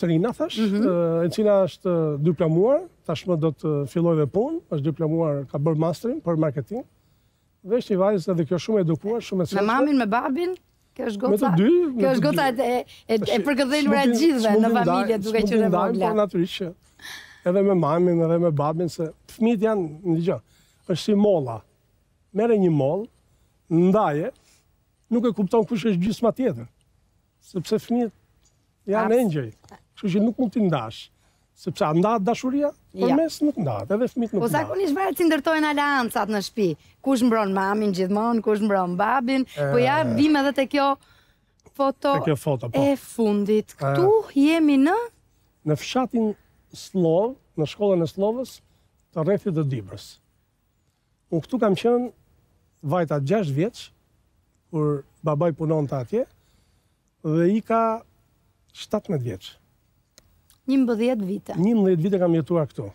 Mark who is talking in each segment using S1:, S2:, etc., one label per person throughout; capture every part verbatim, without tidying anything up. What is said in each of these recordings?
S1: Trina, thash, e cila është diplomuar, tashmë do të filloj dhe punë, është diplomuar, ka bërë masterin për marketing, dhe është një vajzë edhe kjo shumë edukuar, shumë e
S2: Me mamin, me babin? Kjo është goca,
S1: me të dy,
S2: kjo është goca e, e, e përgëdhelur e gjithëve në familje duke qenë e vogla.
S1: Po natyrisht që edhe me mamin, edhe me babin, se fëmijët janë, ndëgjoj, është si molla. Merre një mollë, ndaje, nuk e kupton kush është gjysma tjetër. Sepse fëmijët janë engjëj. Kështu që nuk mund t'i ndash. Sepse a ndahet dashuria, përmes nuk ndahet, edhe fëmijët nuk
S2: ndahet. Po zakonisht varet si ndërtojnë aleancat në shtëpi. Kush mbron mamin gjithmonë, kush mbron babin, po ja vim edhe te kjo foto e fundit. Këtu jemi në
S1: në fshatin Slov, në shkollën e Slovës, të rrethit të Dibrës. Unë këtu kam qenë vajta gjashtë vjeç, kur babaj punonte atje, dhe i ka shtatëmbëdhjetë vjeç.
S2: njëmbëdhjetë vite.
S1: njëmbëdhjetë vite kam jetuar këtu.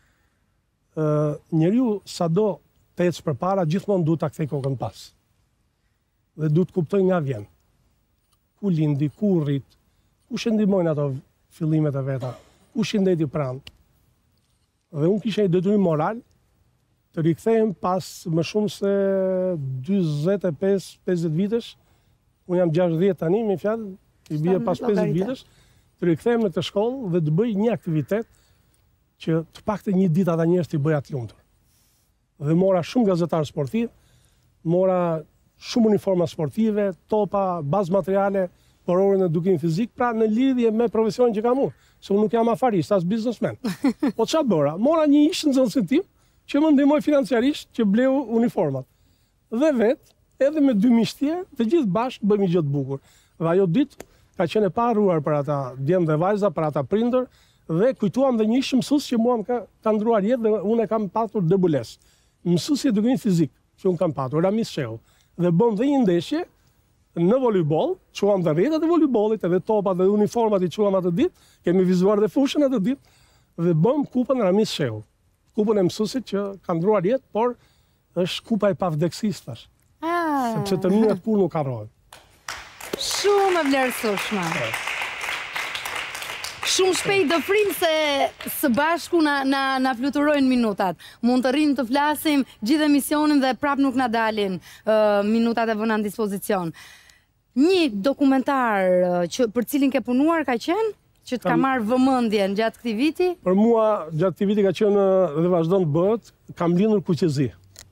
S1: Uh, njeriu sado të ecë përpara, gjithmonë duhet ta kthej kokën pas. Dhe duhet kuptoj nga vjen. Ku lindi, ku rrit, ku shëndimojnë ato fillimet e veta, ku shëndeti pranë. Dhe unë kisha një detyrim moral të rikthehem pas më shumë se dyzet e pesë pesëdhjetë vitesh. Unë jam gjashtëdhjetë tani, me fjalë, i bie pas pesëdhjetë vitesh. Të rikthehem në këtë shkollë dhe të bëj një aktivitet që të paktën një ditë ata njerëz t'i bëja të lumtur. Dhe mora shumë gazetarë sportiv, mora shumë uniforma sportive, topa, bazë materiale për orën e edukimit fizik, pra në lidhje me profesionin që kam unë, se unë nuk jam afarist, as biznesmen. Po çfarë bëra? Mora një ish nxënësit tim që më ndihmoi financiarisht që bleu uniformat. Dhe vetë, edhe me dy miq tjerë, të gjithë bashkë bëjmë një gjë të bukur. Dhe ajo ditë ka qenë e paharruar për ata djemë dhe vajza, për ata prindër, dhe kujtuam dhe një ish mësues që mua më ka, ka ndruar jetë dhe unë e kam patur debules. Mësuesi i edukimit fizik që unë kam patur, Ramis Shehu. Dhe bëm dhe një ndeshje në volejboll, quam dhe rrjetet e volejbollit, edhe topat dhe uniformat i quam atë ditë, kemi vizuar dhe fushën atë ditë, dhe bëm kupën Ramis Shehu. Kupën e mësuesit që ka ndruar jetë, por është kupa e pavdekësisë tash. Sepse të mirët kur nuk harrohen.
S2: Shumë e vlerësueshme. Shumë shpejt do frim se së bashku na, na, na fluturojnë minutat. Mund të rrim të flasim gjithë emisionin dhe prap nuk na dalin uh, minutat e vëna në dispozicion. Një dokumentar uh, që, për cilin ke punuar ka qenë? Që të ka marrë vëmendjen gjatë këtij viti?
S1: Për mua, gjatë këtij viti ka qenë dhe vazhdon të bëhet, kam lindur kuqezi.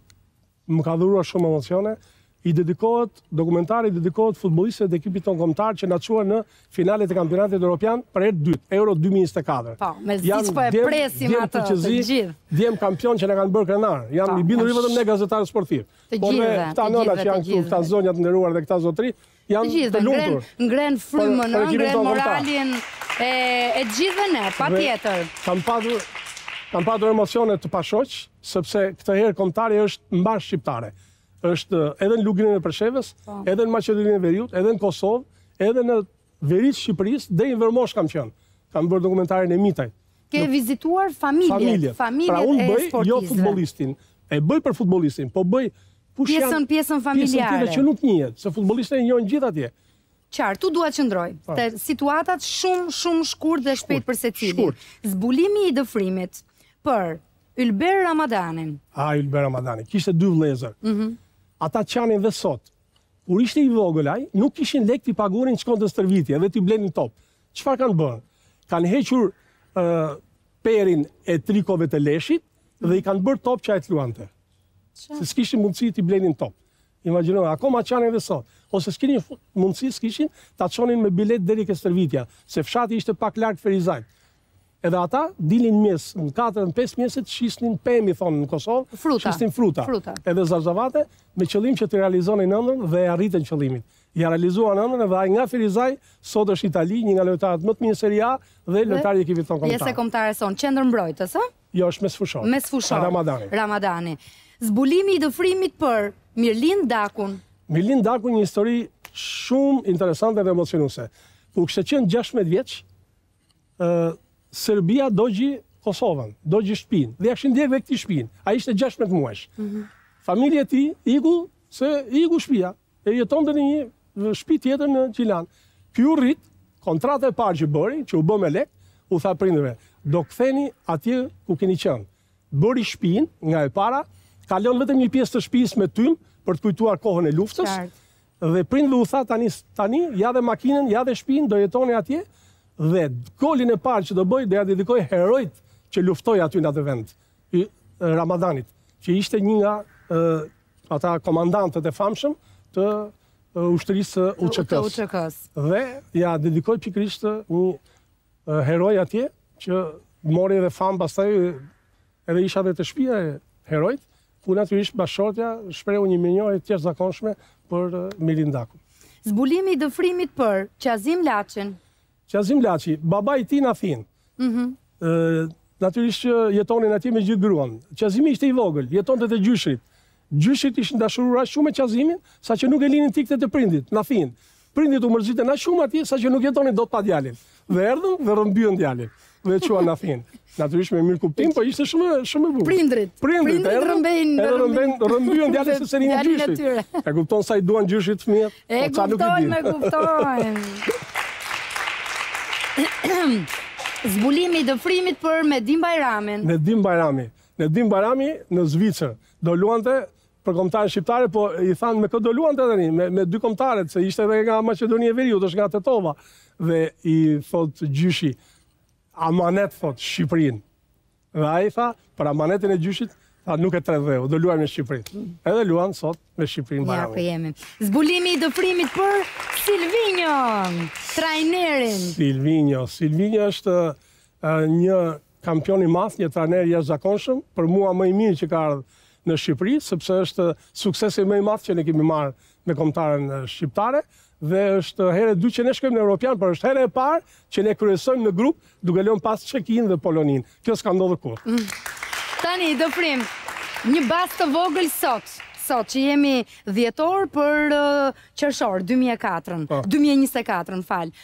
S1: Më ka dhuruar shumë emocione. I dedikohet, dokumentari i dedikohet futbollistëve të ekipit tonë kombëtar që na çuan në finalet e kampionatit evropian për herë të dytë, Euro dy mijë e njëzet e katër.
S2: Po, me siç po e presim atë të gjithë.
S1: Djem kampion që na kanë bërë krenar. Jam i bindur vetëm ne gazetarë sportiv.
S2: Por me
S1: këta nëna që janë këtu, këta zonja të nderuar dhe këta zotëri, janë të lumtur.
S2: Ngren frymën, ngren moralin e e gjithëve ne, patjetër.
S1: Kam patur kam patur emocione të pashoq, sepse këtë herë kombëtari është mbar shqiptare. Është edhe në Luginën e Preshevës, edhe në Maqedoninë e Veriut, edhe në Kosovë, edhe në veritë Shqipërisë, dhe në Vërmosh kam qenë. Kam bërë dokumentarin e Mitaj.
S2: Ke vizituar familjet, familjet
S1: pra unë
S2: e
S1: bëj
S2: sportistëve.
S1: Jo futbollistin, e bëj për futbollistin, po bëj
S2: pjesën pjesën familjare.
S1: Pjesën që nuk njihet, se futbollistët e njohin gjithë atje.
S2: Qartë, tu dua të qëndroj. Te situatat shumë shumë shkurt dhe shpejt për secilin. Zbulimi i dëfrimit për Ylber Ramadanin.
S1: Ah, Ylber Ramadanin, kishte dy vëllezër. Mhm. Ata qanin dhe sot. Kur ishte i vogël ai, nuk kishin lek t'i pagurin që shkonte në stërvitje dhe t'i blenin top. Çfarë kanë bërë? Kanë hequr uh, perin e trikove të Leshit dhe i kanë bërë top që ai të luante. Se s'kishin mundësi t'i blenin top. Imagjino, akoma qanin dhe sot. Ose s'kishin mundësi, s'kishin ta çonin me bilet deri ke stërvitja, se fshati ishte pak larg Ferizajt. Edhe ata dilin mes, në katër në pesë mjeset, shisnin pemi, thonë në Kosovë,
S2: fruta.
S1: shisnin fruta.
S2: fruta.
S1: Edhe zarzavate, me qëllim që të realizonin ëndrën dhe arritën qëllimin. Ja realizuan ëndrën dhe ai nga Ferizaj, sot është Itali, një nga lojtarët më të mirë Serie A dhe lojtari i ekipit tonë kombëtar.
S2: Pjesë kombëtare son, qendër mbrojtës, ë?
S1: Jo, është mesfushor.
S2: Mesfushor.
S1: Ramadani.
S2: Ramadani. Zbulimi i dëfrimit për Mirlin Dakun.
S1: Mirlin Dakun një histori shumë interesante dhe emocionuese. Kur kishte qenë gjashtëmbëdhjetë vjeç, ë Serbia dogji Kosovën, dogji shtëpinë, dhe ja kishin ndjerë dhe këtij shtëpinë. Ai ishte gjashtëmbëdhjetë muajsh. Mm-hmm. Familja e tij iku se iku shtëpia, e jetonte në një shtëpi tjetër në Gjilan. Ky u rrit kontrata e parë që bëri, që u bë me lek, u tha prindërve, do ktheni atje ku keni qenë. Bëri shtëpinë nga e para, ka lënë vetëm një pjesë të shtëpisë me tym për të kujtuar kohën e luftës.
S2: Qartë.
S1: Dhe prindëve u tha tani, tani ja dhe makinën, ja dhe shtëpinë, do jetoni atje, dhe golin e parë që do bëj, do ja dedikoj herojt që luftoi aty në atë vend, i Ramadanit, që ishte një nga uh, ata komandantët e famshëm të uh, ushtrisë U Q K-s. Dhe ja dedikoj pikërisht një uh, heroj atje, që mori edhe fam, pastaj edhe isha dhe të shtëpia e herojt, ku natyrisht bashkëshortja shprehu një mirënjohje të jashtëzakonshme për uh, Mirindaku.
S2: Zbulimi i dëfrimit për Qazim Laçin.
S1: Qazim Laçi, baba i tij në Athinë.
S2: Mhm.
S1: Ë, natyrisht që jetonin atje me gjithë gruan. Qazimi ishte i vogël, jetonte te gjyshrit. Gjyshrit ishin dashurur aq shumë me Qazimin, saqë nuk e linin tiktet e prindit në Athinë. Prindit u mërziten aq shumë atje saqë nuk jetonin dot pa djalin. Dhe erdhën dhe rrëmbyen djalin. Dhe e quan në Athinë. Natyrisht me mirë kuptim, po ishte shumë shumë e bukur.
S2: Prindrit.
S1: Prindrit
S2: rrëmbejnë,
S1: rrëmbejnë, rrëmbyen djalin se serin e gjyshrit. E kupton sa i duan gjyshrit fëmijët?
S2: E kuptojnë, e kuptojnë. Zbulimi i dëfrimit për Nedim Bajramin.
S1: Nedim Bajrami. Nedim Bajrami në Zvicër do luante për kombëtarën shqiptare, po i thanë me këtë do luante tani, me, me dy kombëtarët, se ishte edhe nga Maqedonia e Veriut, është nga Tetova. Dhe i thot gjyshi, amanet thot Shqipërinë. Dhe ai tha, për amanetin e gjyshit, tha nuk e tredheu, do luajmë me Shqipërinë. Edhe luan sot me Shqipërinë Bajramin.
S2: Ja, ku jemi. Zbulimi i dëfrimit për Silvinjo, trajnerin.
S1: Silvinjo. Silvinjo është uh, një kampion i madh, një trajner i jashtëzakonshëm, për mua më i mirë që ka ardhur në Shqipëri, sepse është suksesi më i madh që ne kemi marrë me kombëtaren shqiptare, dhe është herë e dytë që ne shkojmë në Europian, por është herë e parë që ne kryesojmë në grup duke lënë pas Çekinë dhe Poloninë. Kjo s'ka ndodhur kurrë.
S2: Mm. Tani, dëfrim, një bas të vogël sot. Sot që jemi dhjetor për uh, qershor, dy mijë e katër,
S1: oh.
S2: dy mijë e njëzet e katër, në falë,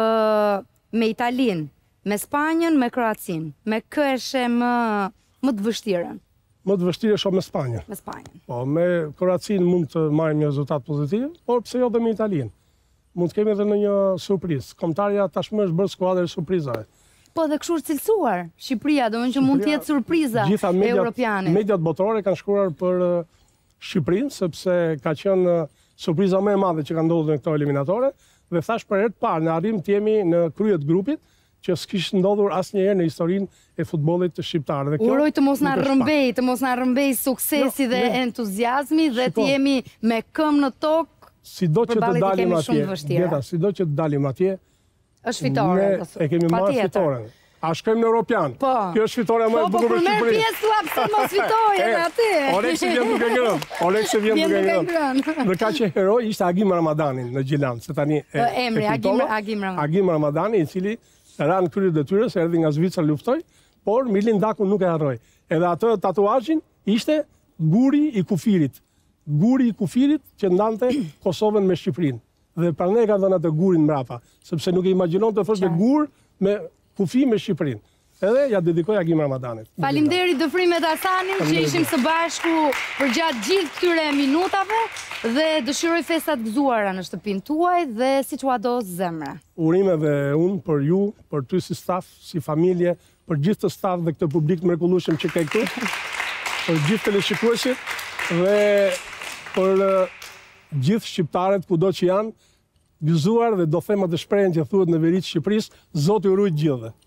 S2: uh, me Italinë, me Spanjën, me Kroacinë, me kë eshe më, më të vështirën?
S1: Më të vështirë shumë me Spanjën.
S2: Me Spanjën.
S1: Po, me Kroacinë mund të marrim një rezultat pozitiv, por pse jo dhe me Italinë. Mund të kemi edhe në një surprizë. Kombëtarja tashmë është bërë skuadër surprizave.
S2: Po dhe kështu është cilësuar Shqipëria, do më që mund të jetë surpriza e europiane.
S1: Mediat botërore kanë shkruar për Shqipërinë, sepse ka qenë surpriza më e madhe që ka ndodhur në këto eliminatore, dhe thash për herë të parë në arrim të jemi në krye të grupit, që s'kishte ndodhur asnjëherë në historinë e futbollit të shqiptar.
S2: Uroj të mos na rrëmbej, të mos na rrëmbej suksesi dhe entuziazmi dhe të jemi me këmbë në tokë.
S1: Sido që të dalim atje, Gjeta, sido që të dalim atje,
S2: është fitore.
S1: Ne e kemi marrë fitoren. A shkojmë në Europian?
S2: Po.
S1: Kjo është fitore më e bukur për Shqipërinë.
S2: Po, po, për merë pjesë thua pse mos fitoje në aty.
S1: Oleksi vjen duke ngrënë. Oleksi vjen duke ngrënë. Dhe ka që heroj ishte Agim Ramadanin në Gjilan, se tani e
S2: emri Agim Ramadanin.
S1: Agim Ramadani, i cili ran krye detyrës, erdhi nga Zvicra luftoi, por Mirindaku nuk e harroi. Edhe atë tatuazhin ishte guri i kufirit. Guri i kufirit që ndante Kosovën me Shqipërinë. Dhe prandaj ka dhënë atë gurin mbrapa, sepse nuk e imagjinon të thoshte gur me kufi me Shqipërinë. Edhe ja dedikoj Agim Ramadanit.
S2: Faleminderit dëfrimet Hasanit që ishim së bashku për gjatë gjithë këtyre minutave dhe dëshiroj festat gëzuara në shtëpinë tuaj dhe siç ua do zemra.
S1: Urime dhe unë për ju, për ty si staf, si familje, për gjithë të staf dhe këtë publik mrekullueshëm që ke këtu, për gjithë teleshikuesit dhe për gjithë shqiptarët kudo që janë, gëzuar dhe do them atë shprehjen që thuhet në veri të Shqipërisë, Zoti u ruaj gjithëve.